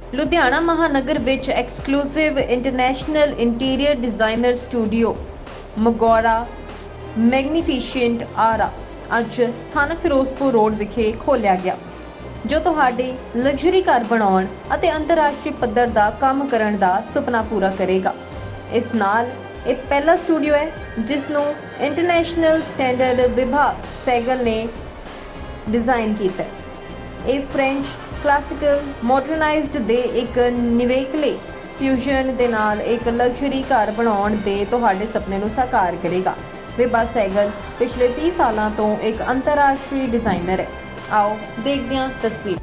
ਲੁਧਿਆਣਾ ਮਹਾਨਗਰ ਵਿੱਚ exclusive international interior designer studio ਮਗੌਰਾ ਮੈਗਨੀਫੀਸ਼ੀਐਂਟ ਆਰਾ ਅੱਜ ਸਥਾਨਕ ਫਿਰੋਜ਼ਪੁਰ ਰੋਡ ਵਿਖੇ ਖੋਲ੍ਹਿਆ ਗਿਆ, ਜੋ ਤੁਹਾਡੇ ਲਗਜ਼ਰੀ ਘਰ ਬਣਾਉਣ ਅਤੇ ਅੰਤਰਰਾਸ਼ਟਰੀ ਪੱਧਰ ਦਾ ਕੰਮ ਕਰਨ ਦਾ ਸੁਪਨਾ ਪੂਰਾ ਕਰੇਗਾ। ਇਸ ਨਾਲ ਇਹ ਪਹਿਲਾ ਸਟੂਡੀਓ ਹੈ ਜਿਸ ਨੂੰ ਇੰਟਰਨੈਸ਼ਨਲ ਸਟੈਂਡਰਡ ਵਿਭਾਗ ਸੈਗਲ ਨੇ डिजाइन किया है। ये फ्रेंच क्लासिकल मॉडर्नाइज्ड दे एक निवेकले फ्यूजन दे नाल एक लग्जरी घर बनाउण दे तुहाडे सपने नूं साकार करेगा। विभा सैगल पिछले 30 सालों तो एक अंतरराष्ट्रीय डिजाइनर है। आओ देखते हैं तस्वीर।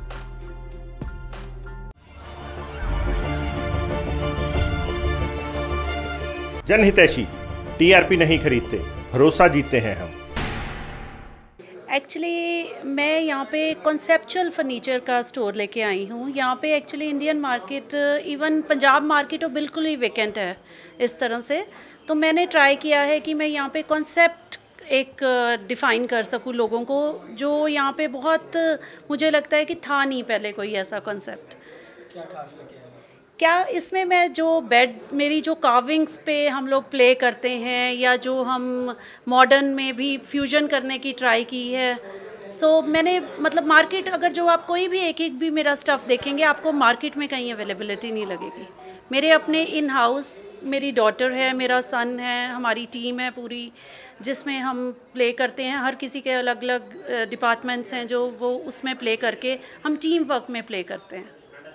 जनहितैषी, TRP नहीं खरीदते, भरोसा जीतते हैं हम। एक्चुअली मैं यहाँ पे कॉन्सेप्चुअल फर्नीचर का स्टोर लेके आई हूँ। यहाँ पे actually Indian market, even Punjab market वो बिल्कुल ही वेकेंट है इस तरह से। तो मैंने ट्राई किया है कि मैं यहाँ पे कॉन्सेप्ट एक डिफ़ाइन कर सकूँ लोगों को, जो यहाँ पे बहुत मुझे लगता है कि था नहीं पहले कोई ऐसा कॉन्सेप्ट। क्या खास लगे क्या इसमें मैं जो बेड, मेरी जो कार्विंग्स पे हम लोग प्ले करते हैं या जो हम मॉडर्न में भी फ्यूजन करने की ट्राई की है। सो मैंने मतलब मार्केट, अगर जो आप कोई भी एक भी मेरा स्टफ़ देखेंगे आपको मार्केट में कहीं अवेलेबिलिटी नहीं लगेगी। मेरे अपने इन हाउस, मेरी डॉटर है, मेरा सन है, हमारी टीम है पूरी जिसमें हम प्ले करते हैं। हर किसी के अलग अलग डिपार्टमेंट्स हैं जो वो उसमें प्ले करके हम टीम वर्क में प्ले करते हैं।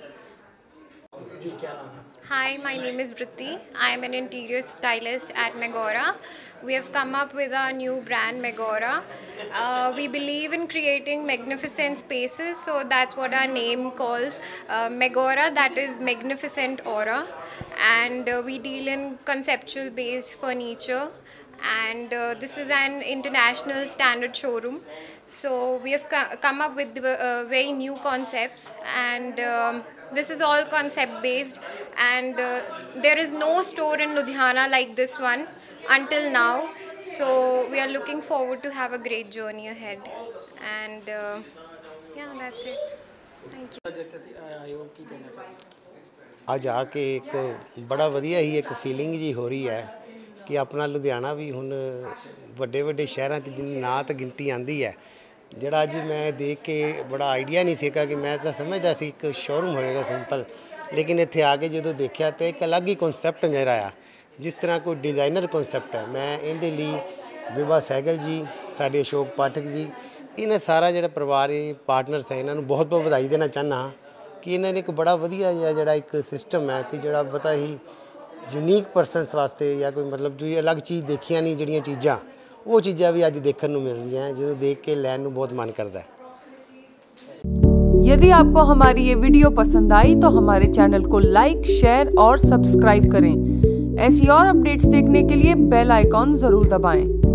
Hi, my name is Vritti. I am an interior stylist at Magora. We have come up with our new brand Magora. We believe in creating magnificent spaces, so that's what our name calls. Magora, that is magnificent aura, and we deal in conceptual based furniture, and this is an international standard showroom. So we have come up with very new concepts, and this is all concept based, and there is no store in Ludhiana like this one until now. So we are looking forward to have a great journey ahead, and yeah, that's it. Thank you. ਅੱਜ ਆ ਕੇ ਇੱਕ ਬੜਾ ਵਧੀਆ ਹੀ ਇੱਕ feeling ਜੀ ਹੋ ਰਹੀ ਹੈ ਕਿ ਆਪਣਾ ਲੁਧਿਆਣਾ ਵੀ ਹੁਣ ਵੱਡੇ ਵੱਡੇ ਸ਼ਹਿਰਾਂ 'ਚ ਜਿੰਨੀ ਨਾ ਤਾਂ ਗਿਣਤੀ ਆਉਂਦੀ ਹੈ, ਜਿਹੜਾ ਅੱਜ ਮੈਂ ਦੇਖ ਕੇ ਬੜਾ ਆਈਡੀਆ ਨਹੀਂ ਸੀਗਾ ਕਿ ਮੈਂ ਤਾਂ ਸਮਝਦਾ ਸੀ ਇੱਕ ਸ਼ੋਰੂਮ ਹੋਏਗਾ ਸਿੰਪਲ, ਲੇਕਿਨ ਇੱਥੇ ਆ ਕੇ ਜਦੋਂ ਦੇਖਿਆ ਤਾਂ ਇੱਕ ਅਲੱਗ ਹੀ ਕਨਸੈਪਟ ਨਜ਼ਰ ਆਇਆ, ਜਿਸ ਤਰ੍ਹਾਂ ਕੋਈ ਡਿਜ਼ਾਈਨਰ ਕਨਸੈਪਟ ਹੈ। ਮੈਂ ਇਹਦੇ ਲਈ ਵਿਭਾ ਸੈਗਲ ਜੀ, ਸਾਡੇ ਅਸ਼ੋਕ ਪਾਠਕ ਜੀ, ਇਹਨਾਂ ਸਾਰਾ ਜਿਹੜਾ ਪਰਿਵਾਰ ਇਹ ਪਾਰਟਨਰਸ ਹੈ, ਇਹਨਾਂ ਨੂੰ ਬਹੁਤ ਬਹੁਤ ਵਧਾਈ ਦੇਣਾ ਚਾਹੁੰਦਾ ਹਾਂ ਕਿ ਇਹਨਾਂ ਨੇ ਇੱਕ ਬੜਾ ਵਧੀਆ ਜਿਹਾ ਜਿਹੜਾ ਇੱਕ ਸਿਸਟਮ ਹੈ ਕਿ ਜਿਹੜਾ ਪਤਾ ਹੀ ਯੂਨੀਕ ਪਰਸਨਸ ਵਾਸਤੇ ਜਾਂ ਕੋਈ मतलब जो अलग चीज़ देखिया नहीं, ਜਿਹੜੀਆਂ ਚੀਜ਼ਾਂ वो चीज़ा भी अज देखने को मिल रही हैं, जो देख के लैन को बहुत मन करता है। यदि आपको हमारी ये वीडियो पसंद आई तो हमारे चैनल को लाइक, शेयर और सब्सक्राइब करें। ऐसी और अपडेट्स देखने के लिए बेल आइकॉन ज़रूर दबाएं।